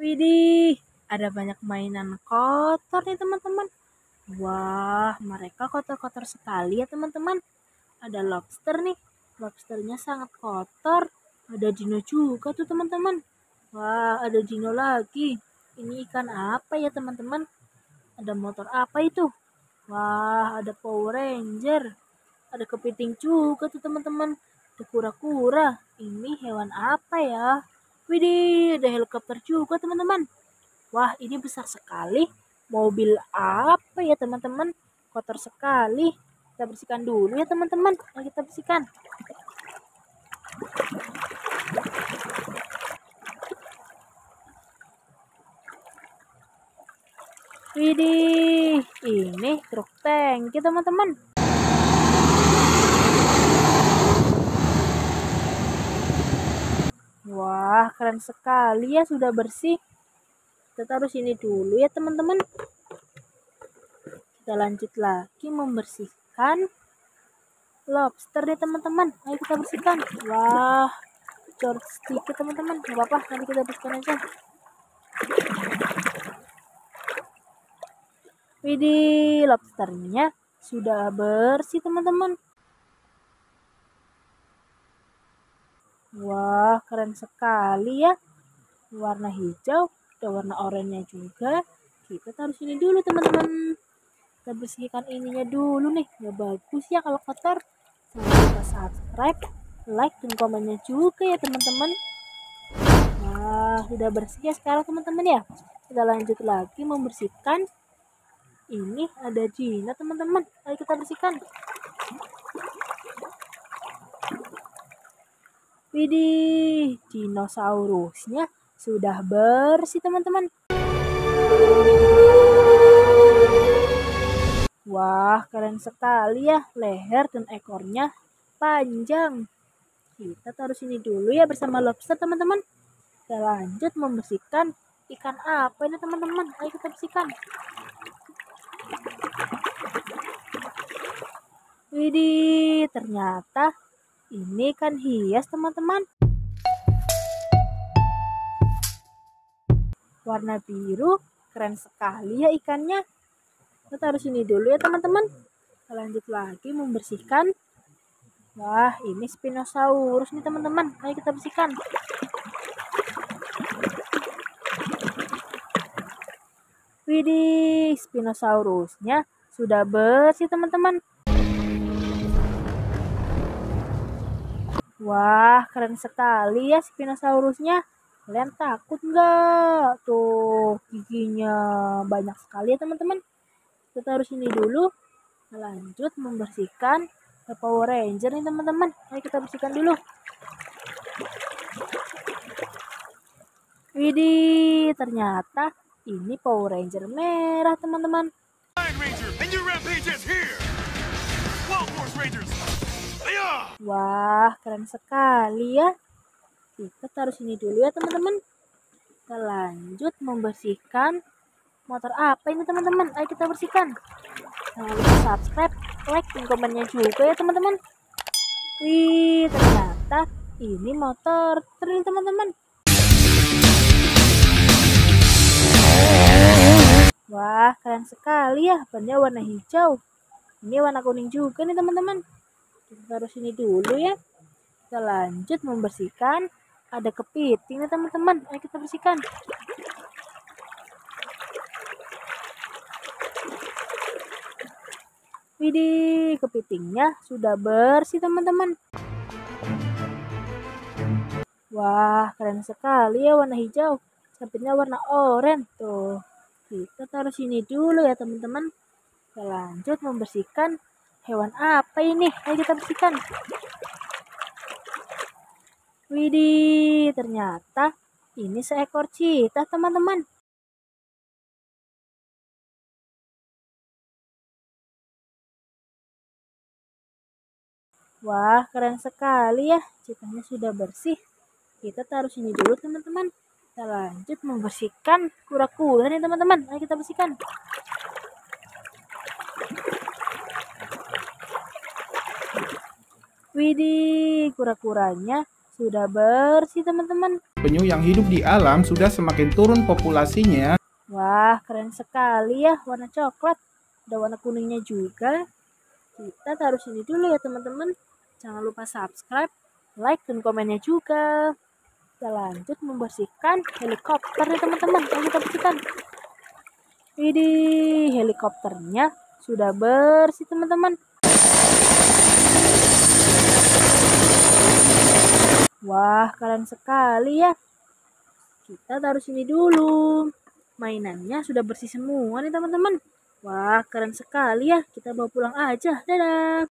Widih, ada banyak mainan kotor nih teman-teman. Wah, mereka kotor-kotor sekali ya teman-teman. Ada lobster nih, lobsternya sangat kotor. Ada dino juga tuh teman-teman. Wah, ada dino lagi. Ini ikan apa ya teman-teman? Ada motor apa itu? Wah, ada Power Ranger. Ada kepiting juga tuh teman-teman. Ada kura-kura. Ini hewan apa ya? Widih, ada helikopter juga teman-teman. Wah, ini besar sekali. Mobil apa ya teman-teman? Kotor sekali. Kita bersihkan dulu ya teman-teman. Ayo kita bersihkan. Widih, ini truk tangki teman-teman. Wah, keren sekali ya, sudah bersih. Kita taruh sini dulu ya teman-teman. Kita lanjut lagi membersihkan lobster deh teman-teman. Ayo kita bersihkan. Wah, cor sedikit teman-teman. Gak apa-apa, nanti kita bersihkan aja. Widih, lobsternya sudah bersih teman-teman. Wah, keren sekali ya. Warna hijau, ada warna oranye juga. Kita taruh sini dulu teman-teman. Kita bersihkan ininya dulu nih. Gak bagus ya kalau kotor. Jangan lupa subscribe, like, dan komennya juga ya teman-teman. Nah, sudah bersih ya sekarang teman-teman ya. Kita lanjut lagi membersihkan. Ini ada Gina teman-teman. Ayo kita bersihkan. Widih, dinosaurusnya sudah bersih teman-teman. Wah, keren sekali ya. Leher dan ekornya panjang. Kita taruh sini dulu ya bersama lobster teman-teman. Kita lanjut membersihkan ikan apa ini teman-teman. Ayo kita bersihkan. Widih, ternyata ini ikan hias teman-teman. Warna biru, keren sekali ya ikannya. Kita taruh sini dulu ya teman-teman. Kita lanjut lagi membersihkan. Wah, ini Spinosaurus nih teman-teman. Ayo kita bersihkan. Widih, Spinosaurusnya sudah bersih teman-teman. Wah, keren sekali ya Spinosaurusnya. Kalian takut nggak? Tuh, giginya banyak sekali ya teman-teman. Kita taruh sini dulu. Kita lanjut membersihkan Power Ranger nih teman-teman. Ayo kita bersihkan dulu. Widih, ternyata ini Power Ranger merah teman-teman. Wah, keren sekali ya. Kita taruh sini dulu ya teman-teman. Kita lanjut membersihkan motor apa ini teman-teman. Ayo kita bersihkan. Jangan lupa subscribe, like, dan komennya juga ya teman-teman. Wih, ternyata ini motor trail teman-teman. Wah, keren sekali ya. Bannya warna hijau. Ini warna kuning juga nih teman-teman. Kita taruh sini dulu ya. Kita lanjut membersihkan. Ada kepiting nih teman-teman. Ayo kita bersihkan. Widih, kepitingnya sudah bersih teman-teman. Wah, keren sekali ya warna hijau. Sampingnya warna oranye tuh. Kita taruh sini dulu ya teman-teman. Kita lanjut membersihkan. Hewan apa ini? Ayo kita bersihkan. Widih, ternyata ini seekor cheetah teman-teman. Wah, keren sekali ya. Cheetahnya sudah bersih. Kita taruh sini dulu teman-teman. Kita lanjut membersihkan kura-kura nih teman-teman. Ayo kita bersihkan. Widih, kura-kuranya sudah bersih teman-teman. Penyu yang hidup di alam sudah semakin turun populasinya. Wah, keren sekali ya warna coklat. Ada warna kuningnya juga. Kita taruh sini dulu ya teman-teman. Jangan lupa subscribe, like, dan komennya juga. Kita lanjut membersihkan helikopter nih teman-teman. Ayo kita bersihkan. Widih, helikopternya sudah bersih teman-teman. Wah, keren sekali ya. Kita taruh sini dulu. Mainannya sudah bersih semua nih teman-teman. Wah, keren sekali ya. Kita bawa pulang aja. Dadah.